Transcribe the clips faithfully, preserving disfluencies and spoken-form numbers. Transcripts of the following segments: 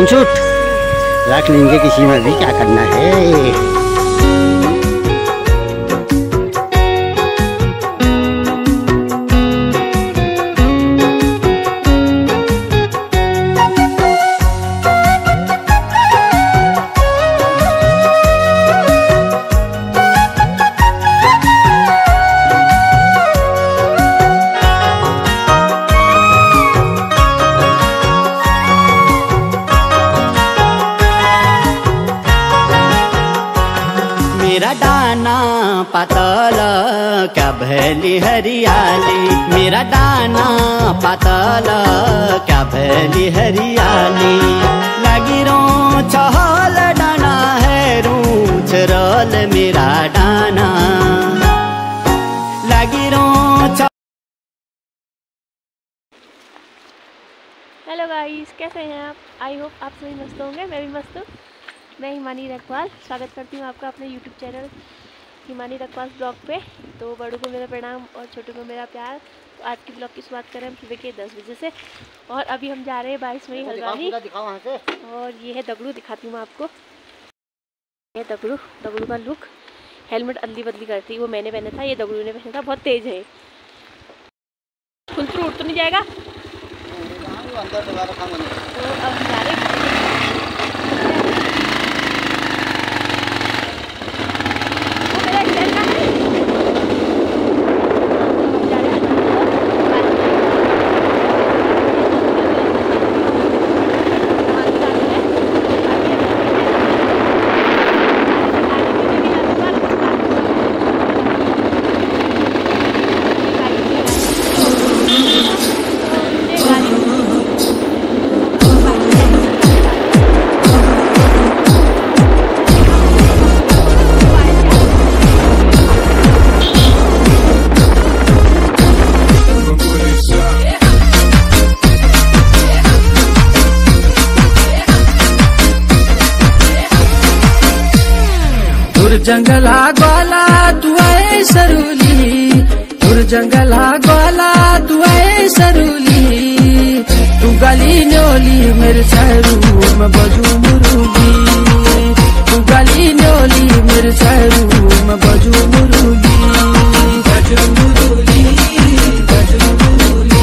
Screenshot रख लेंगे, किसी में भी क्या करना है। मेरा दाना पातल क्या भैली हरियाली, मेरा दाना पातल क्या भैली हरियाली। लगी रो चहल डाना है रूच रल मेरा दाना, लगी रो चहल। हेलो गाइस, कैसे हैं आप? आई होप आप सभी मस्त होंगे। मैं भी मस्त हूँ। मैं हिमानी रखवाल स्वागत करती हूँ आपका अपने YouTube channel Himani Rakhwal blog पे। तो बड़ों को मेरा प्रणाम और छोटों को मेरा प्यार। तो आज की ब्लॉग की शुरुआत करें हम सुबह के दस बजे से, और अभी हम जा रहे हैं बाईस मई हल्द्वानी। और ये है दगड़ू, दिखाती हूँ मैं आपको। ये दगड़ू, दगड़ू का लुक, हेलमेट अदली बदली करती, वो मैंने पहना था, ये दगड़ू ने पहना था। बहुत तेज है, फुल थ्रू उठ तो नहीं जाएगा। तो अब हम जा रहे हैं। जंगला ग्वाला दुआए सरूली, तुर जंगला ग्वाला दुआए सरूली। तू गली न्योली मेरे शहरू में बजू मुरूली, तू गली न्योली मेरे शहरू में बजू मुरूली, बजू मुरूली, बजू मुरूली।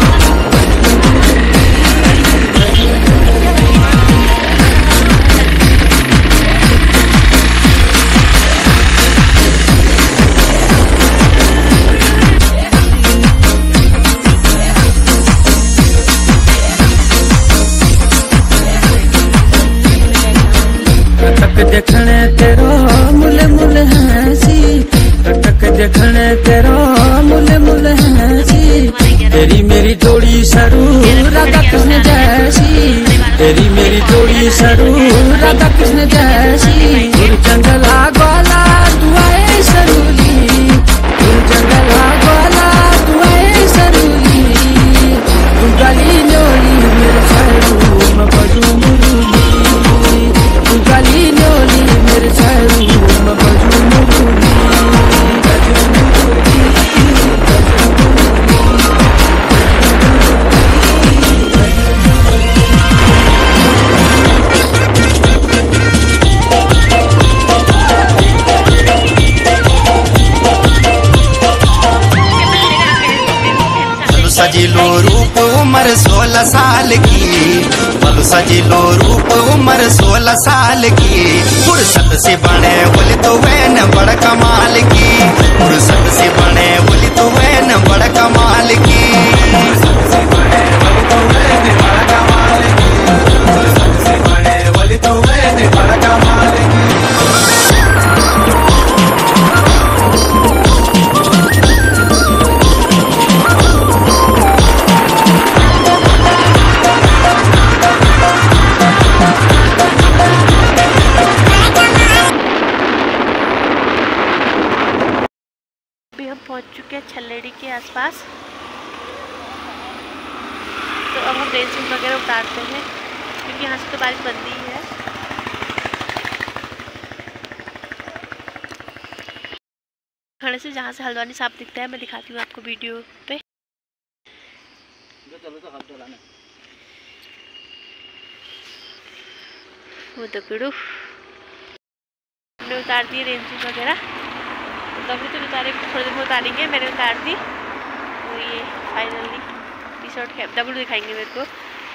देखने तेरो मुले मुले हंसी, टक देखने तेरो मुले मुले हंसी। तेरी मेरी जोड़ी सरू राधा कृष्ण जैसी, तेरी मेरी जोड़ी सरू राधा कृष्ण जैसी। जंगला ग्वाला दुआए सरूली, जंगला ग्वाला दुआए सरूली। तू गली न्योली मेरे शहरू में बजू मुरूली, तू गली न्योली मेरे शहरू में बजू मुरूली, बजू मुरूली, बजू मुरूली। सजिलो रूप उम्र सोलह साल की, बल सजिलो रूप उम्र सोलह साल की। फुर्सत से बने बोले तो वैन बड़ कमाल की, फुर्सत से बने बोले तो वैन बड़ कमाल की, फुर्सत से बने बोले तो वैन बड़ कमाल की, फुर्सत से बने बोले तो वैन बड़ कमाल की। पहुंच चुके हैं छल्लेड़ी के आसपास। तो अब हम रेसिंग वगैरह उतारते हैं, क्योंकि यहाँ से तो बारिश बंद ही है। खड़े से जहाँ से हल्द्वानी साफ दिखता है, मैं दिखाती हूँ आपको वीडियो पे। वो दगड़ू हमने उतार दी रेन सूट वगैरह, दगड़ू तो उतारे थोड़ी देर में उतारेंगे, मैंने उतार दी। और ये फाइनली टी शर्ट है, दगड़ू दिखाएंगे मेरे को।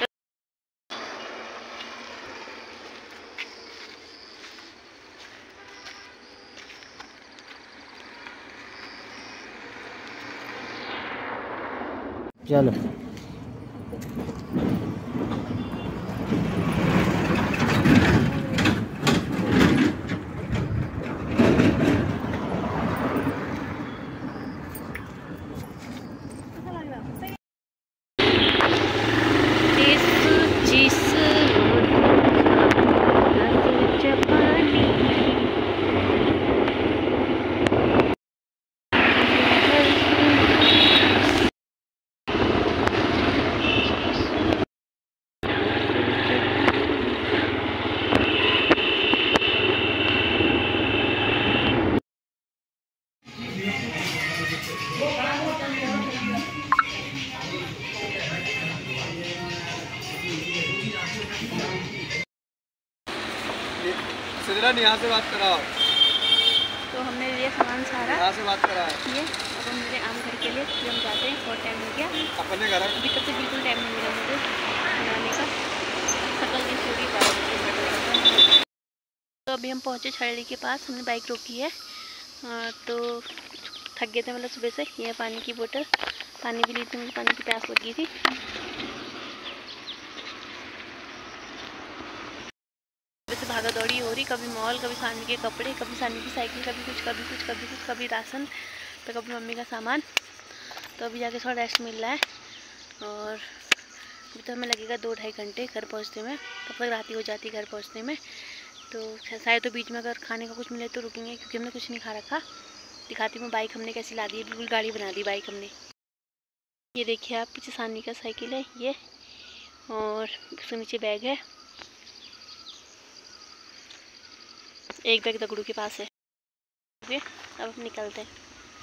चलो यहाँ से बात करा। तो हमने लिया सामान सारा, यहाँ से बात करा ये अब हम मेरे आम घर के लिए हम जाते हैं। बहुत टाइम हो गया अपने घर, अभी तक तो बिल्कुल टाइम नहीं मिला मुझे बनाने का। सकल की चोरी बारह बजे। तो अभी हम पहुँचे छड़ी के पास, हमने बाइक रोकी है। आ, तो थक गए थे मतलब सुबह से। ये पानी की बोतल, पानी भी ली थी, मुझे पानी की प्यास लगी थी। वैसे भागा दौड़ी हो रही, कभी मॉल, कभी सानी के कपड़े, कभी सानी की साइकिल, कभी कुछ कभी कुछ कभी कुछ कभी राशन, तो कभी मम्मी का सामान। तो अभी जाके थोड़ा रेस्ट मिल रहा है। और अभी तो हमें लगेगा दो ढाई घंटे घर पहुंचने में, तब तक रात ही हो जाती है घर पहुंचने में। तो शायद तो बीच में अगर खाने का कुछ मिले तो रुकेंगे, क्योंकि हमने कुछ नहीं खा रखा। दिखाती हूँ बाइक हमने कैसी ला दी है, बिल्कुल गाड़ी बना दी बाइक हमने। ये देखिए आप, पीछे सानी का साइकिल है ये, और उसके नीचे बैग है। एक बैग दगड़ू के पास है। अब हम निकलते हैं।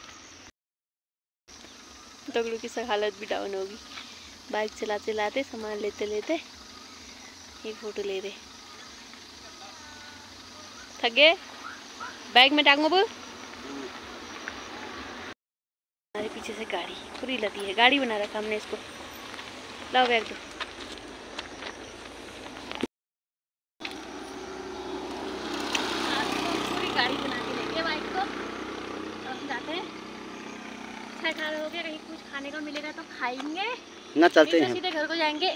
दगड़ू की हालत भी डाउन होगी, बाइक चलाते चलाते सामान लेते लेते एक फोटो ले रहे। थक गए, बैग में टांगो वो। हमारे पीछे से गाड़ी पूरी लदी है, गाड़ी बना रखा हमने इसको। लाओ बैग दो। गाड़ी बना के लेंगे बाइक को। अब हम जाते हैं। छह हो गया, कहीं कुछ खाने का मिलेगा तो खाएंगे, ना चलते हैं, सीधे घर को जाएंगे।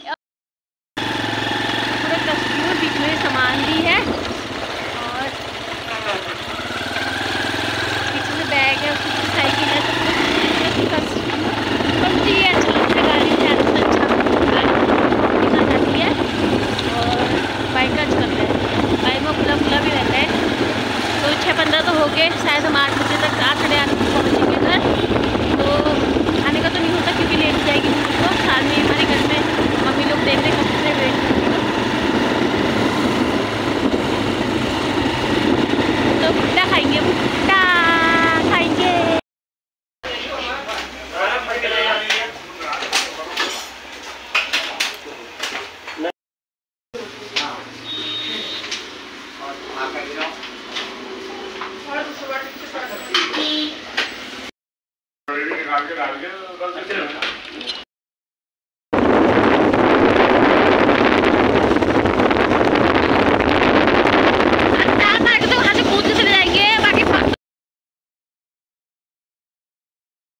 पूरा कस्टमर बीच में सामान भी है, और पीछे से बैग है, उसकी पीछे साइकिल है। सब कुछ ये अच्छा लगता है, गाड़ी ज़्यादा अच्छा दिखा जाती है, और बाइक का अच्छा लगता है। बाइक में खुला खुला भी रहता है। तो छः पंद्रह तो हो गए, शायद हम आठ बजे तक, आठ साढ़े आठ बजे पहुँच